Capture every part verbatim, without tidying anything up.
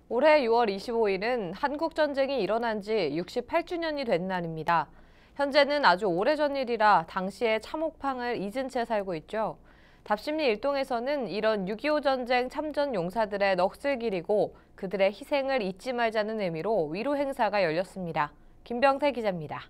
올해 유월 이십오일은 한국전쟁이 일어난 지 육십팔 주년이 된 날입니다. 현재는 아주 오래전 일이라 당시의 참혹팡을 잊은 채 살고 있죠. 답심리 일동에서는 이런 육이오 전쟁 참전 용사들의 넋을 기리고 그들의 희생을 잊지 말자는 의미로 위로 행사가 열렸습니다. 김병태 기자입니다.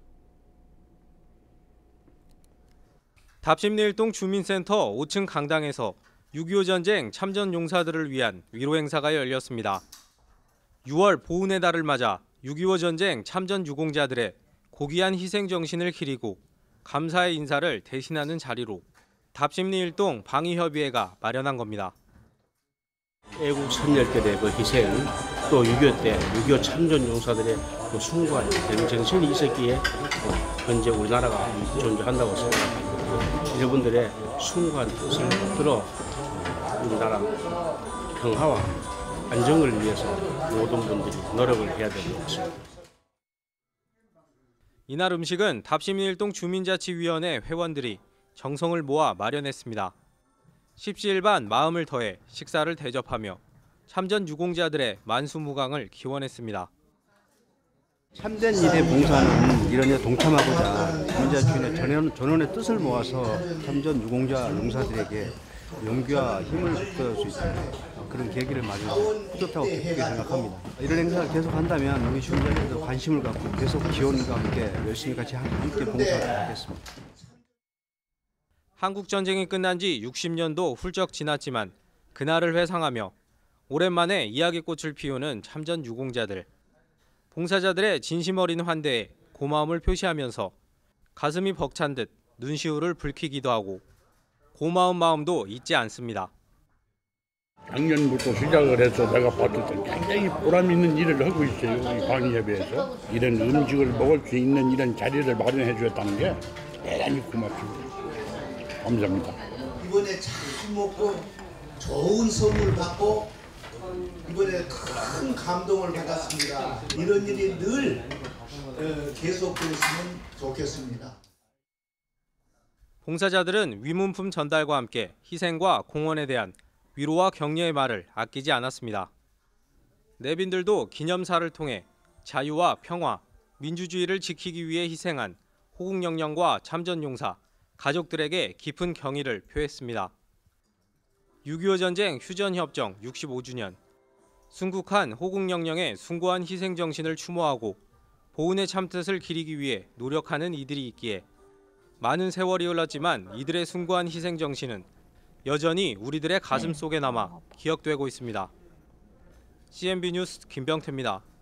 답심리 일동 주민센터 오 층 강당에서 육이오 전쟁 참전 용사들을 위한 위로 행사가 열렸습니다. 유월 보훈의 달을 맞아 육이오 전쟁 참전 유공자들의 고귀한 희생 정신을 기리고 감사의 인사를 대신하는 자리로 답심리 일동 방위협의회가 마련한 겁니다. 애국 선열들의 그 희생, 또 육이오 때 육이오 참전 용사들의 그 숭고한 정신이 있었기에 현재 우리나라가 존재한다고 생각합니다. 여러분들의 숭고한 뜻을 받들어 우리나라 평화와 안정을 위해서 모든 분들이 노력을 해야 되는 것 같습니다. 이날 음식은 답심리 일동 주민자치위원회 회원들이 정성을 모아 마련했습니다. 십시일반 마음을 더해 식사를 대접하며 참전 유공자들의 만수무강을 기원했습니다. 참된 일의 봉사는 이런 데 동참하고자 주민자치위원회 전원, 전원의 뜻을 모아서 참전 유공자 용사들에게 용기와 힘을 북돋을 수 있는 그런 계기를 마련해서 뿌듯하고 기쁘게 생각합니다. 이런 행사를 계속한다면 우리 주민자들도 관심을 갖고 계속 기원과 함께 열심히 같이 함께 봉사를 하겠습니다. 한국 전쟁이 끝난 지 육십 년도 훌쩍 지났지만 그날을 회상하며 오랜만에 이야기꽃을 피우는 참전 유공자들. 봉사자들의 진심 어린 환대에 고마움을 표시하면서 가슴이 벅찬 듯 눈시울을 붉히기도 하고 고마운 마음도 잊지 않습니다. 작년부터 시작을 해서 내가 봤을 때 굉장히 보람 있는 일을 하고 있어요. 우리 방위협의회에서 이런 음식을 먹을 수 있는 이런 자리를 마련해 주었다는 게 대단히 고맙습니다. 감사합니다. 이번에 잘 먹고 좋은 선물 받고 이번에 큰 감동을 받았습니다. 이런 일이 늘 계속되었으면 좋겠습니다. 봉사자들은 위문품 전달과 함께 희생과 공헌에 대한 위로와 격려의 말을 아끼지 않았습니다. 내빈들도 기념사를 통해 자유와 평화, 민주주의를 지키기 위해 희생한 호국영령과 참전용사, 가족들에게 깊은 경의를 표했습니다. 육이오 전쟁 휴전협정 육십오 주년, 순국한 호국영령의 숭고한 희생정신을 추모하고 보훈의 참뜻을 기리기 위해 노력하는 이들이 있기에 많은 세월이 흘렀지만 이들의 숭고한 희생정신은 여전히 우리들의 가슴 속에 남아 기억되고 있습니다. 씨엔비 뉴스 김병태입니다.